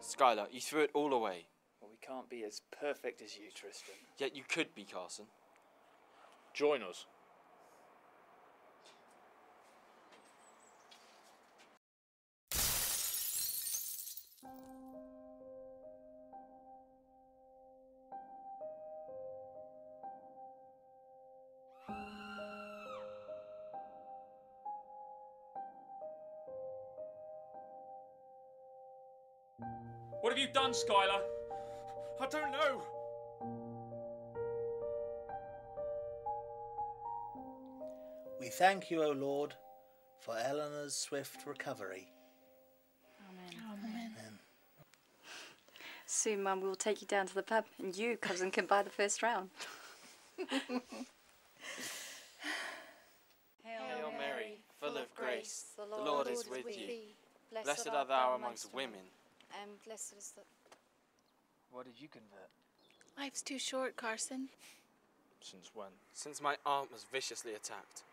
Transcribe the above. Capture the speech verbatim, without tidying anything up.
Skylar, you threw it all away. Well, we can't be as perfect as you, Tristan. Yet you could be, Carson. Join us. What have you done, Skylar? I don't know. We thank you, O Lord, for Eleanor's swift recovery. Amen. Amen. Soon, Mum, we'll take you down to the pub and you, cousin, can buy the first round. Hail Mary, full of grace, the Lord is with you. Blessed art thou amongst women. And blessed is the... What did you convert? Life's too short, Carson. Since when? Since my aunt was viciously attacked.